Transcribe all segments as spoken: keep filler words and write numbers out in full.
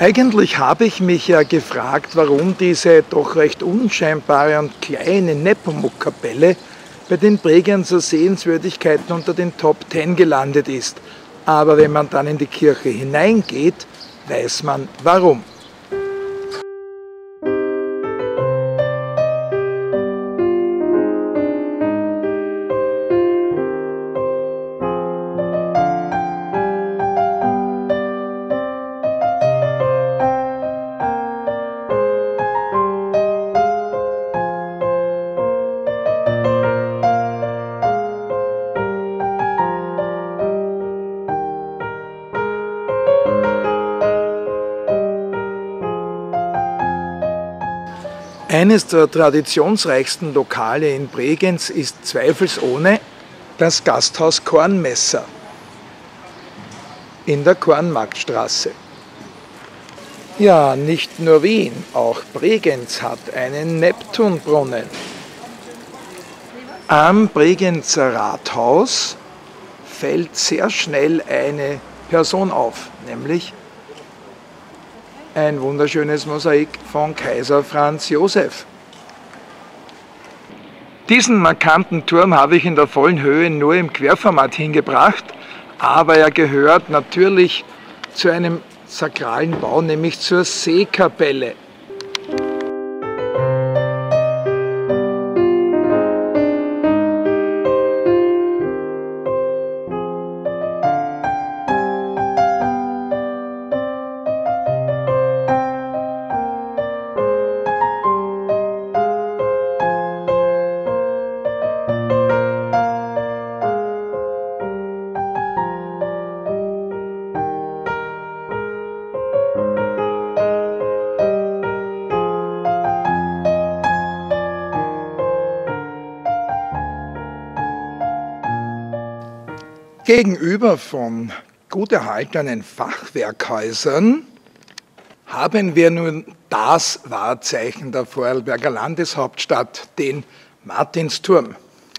Eigentlich habe ich mich ja gefragt, warum diese doch recht unscheinbare und kleine Nepomuk-Kapelle bei den Bregenzer Sehenswürdigkeiten unter den Top zehn gelandet ist. Aber wenn man dann in die Kirche hineingeht, weiß man warum. Eines der traditionsreichsten Lokale in Bregenz ist zweifelsohne das Gasthaus Kornmesser in der Kornmarktstraße. Ja, nicht nur Wien, auch Bregenz hat einen Neptunbrunnen. Am Bregenzer Rathaus fällt sehr schnell eine Person auf, nämlich ein wunderschönes Mosaik von Kaiser Franz Josef. Diesen markanten Turm habe ich in der vollen Höhe nur im Querformat hingebracht, aber er gehört natürlich zu einem sakralen Bau, nämlich zur Seekapelle. Gegenüber von gut erhaltenen Fachwerkhäusern haben wir nun das Wahrzeichen der Vorarlberger Landeshauptstadt, den Martinsturm.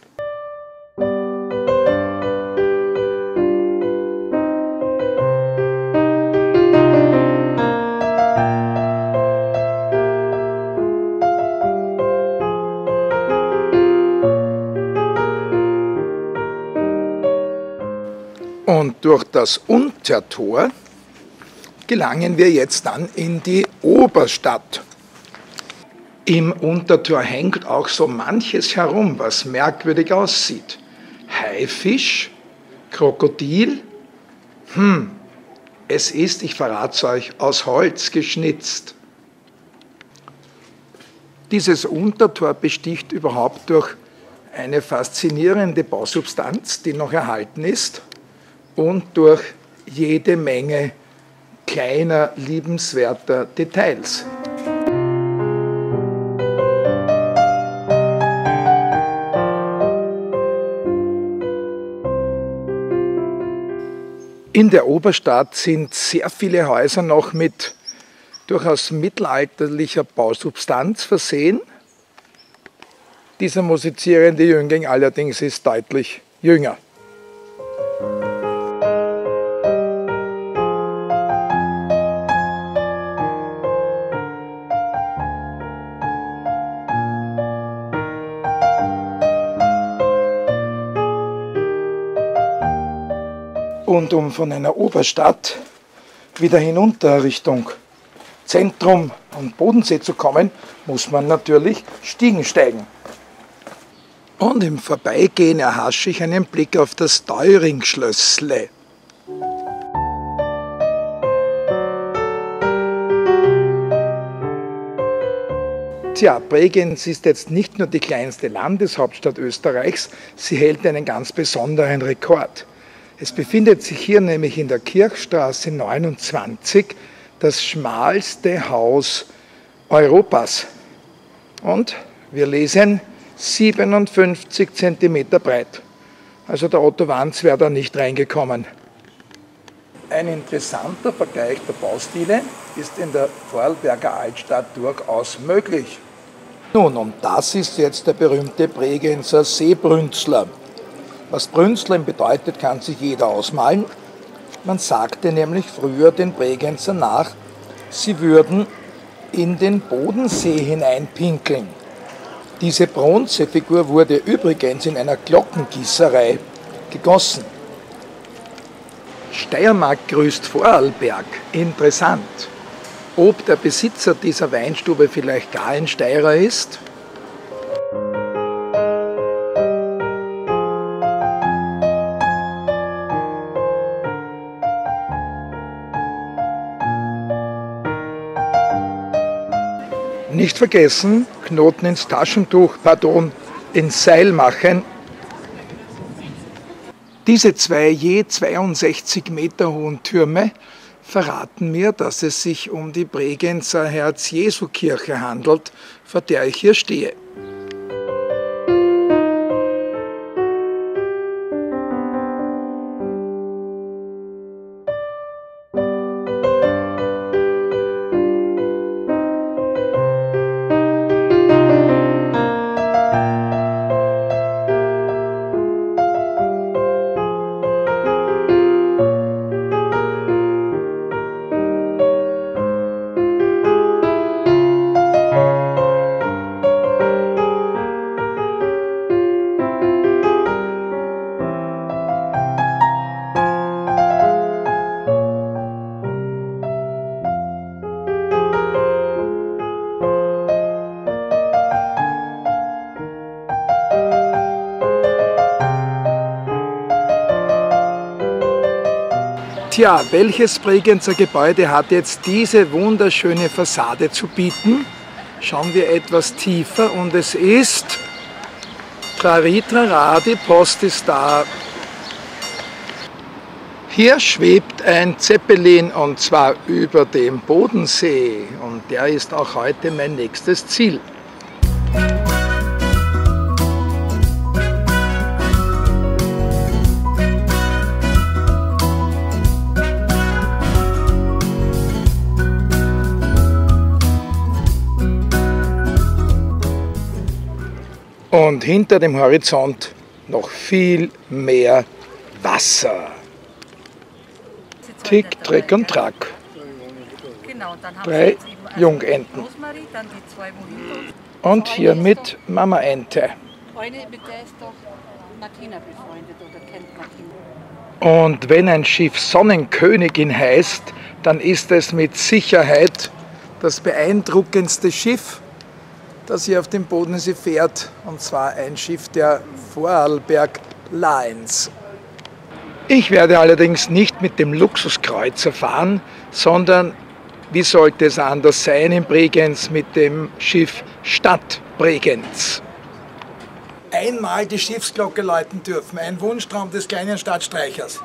Und durch das Untertor gelangen wir jetzt dann in die Oberstadt. Im Untertor hängt auch so manches herum, was merkwürdig aussieht. Haifisch, Krokodil, hm, es ist, ich verrate es euch, aus Holz geschnitzt. Dieses Untertor besticht überhaupt durch eine faszinierende Bausubstanz, die noch erhalten ist, und durch jede Menge kleiner, liebenswerter Details. In der Oberstadt sind sehr viele Häuser noch mit durchaus mittelalterlicher Bausubstanz versehen. Dieser musizierende Jüngling allerdings ist deutlich jünger. Und um von einer Oberstadt wieder hinunter Richtung Zentrum und Bodensee zu kommen, muss man natürlich Stiegen steigen. Und im Vorbeigehen erhasche ich einen Blick auf das Däuringschlössle. Tja, Bregenz ist jetzt nicht nur die kleinste Landeshauptstadt Österreichs, sie hält einen ganz besonderen Rekord. Es befindet sich hier nämlich in der Kirchstraße neunundzwanzig das schmalste Haus Europas. Und wir lesen siebenundfünfzig Zentimeter breit. Also der Otto Wanz wäre da nicht reingekommen. Ein interessanter Vergleich der Baustile ist in der Vorarlberger Altstadt durchaus möglich. Nun, und das ist jetzt der berühmte Bregenzer Seebrünzler. Was Brünzlern bedeutet, kann sich jeder ausmalen. Man sagte nämlich früher den Bregenzern nach, sie würden in den Bodensee hineinpinkeln. Diese Bronzefigur wurde übrigens in einer Glockengießerei gegossen. Steiermark grüßt Vorarlberg. Interessant. Ob der Besitzer dieser Weinstube vielleicht gar ein Steirer ist? Nicht vergessen, Knoten ins Taschentuch, pardon, ins Seil machen. Diese zwei je zweiundsechzig Meter hohen Türme verraten mir, dass es sich um die Bregenzer Herz-Jesu-Kirche handelt, vor der ich hier stehe. Tja, welches Bregenzer Gebäude hat jetzt diese wunderschöne Fassade zu bieten? Schauen wir etwas tiefer und es ist Trari Trara, die Post ist da. Hier schwebt ein Zeppelin und zwar über dem Bodensee und der ist auch heute mein nächstes Ziel. Und hinter dem Horizont noch viel mehr Wasser. Tick, Trick und Track. Drei Jungenten. Und hier mit Mama Ente. Und wenn ein Schiff Sonnenkönigin heißt, dann ist es mit Sicherheit das beeindruckendste Schiff, das hier auf dem Bodensee fährt, und zwar ein Schiff der Vorarlberg Lines. Ich werde allerdings nicht mit dem Luxuskreuzer fahren, sondern, wie sollte es anders sein in Bregenz, mit dem Schiff Stadt Bregenz. Einmal die Schiffsglocke läuten dürfen, ein Wunschtraum des kleinen Stadtstreichers.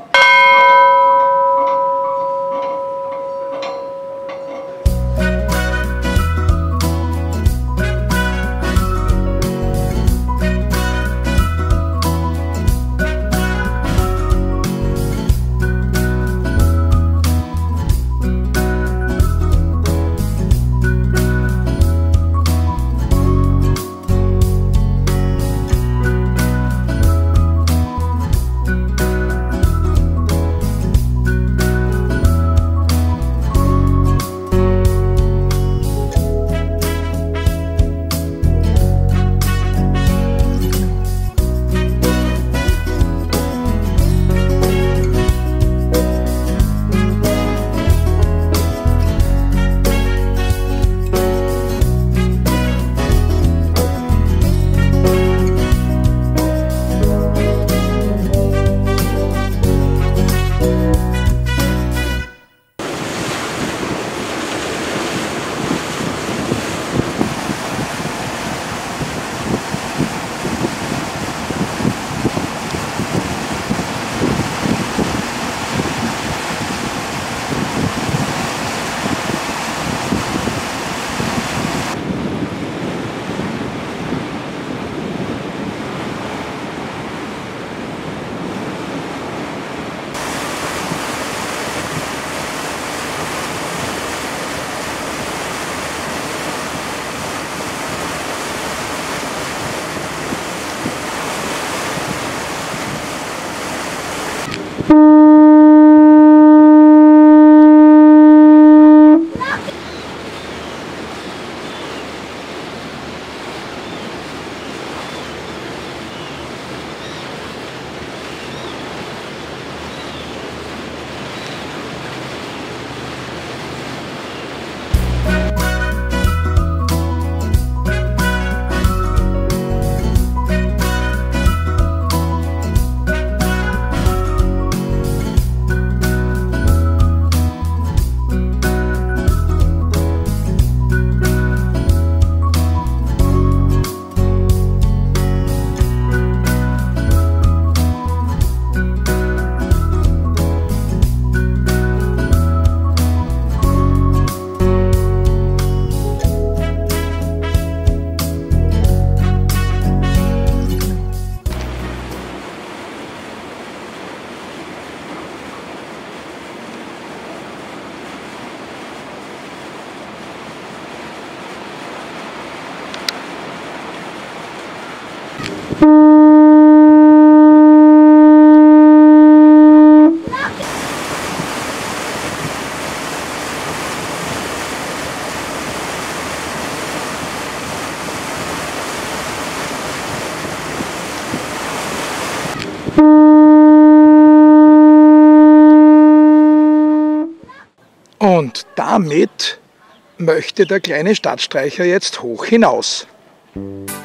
Und damit möchte der kleine Stadtstreicher jetzt hoch hinaus.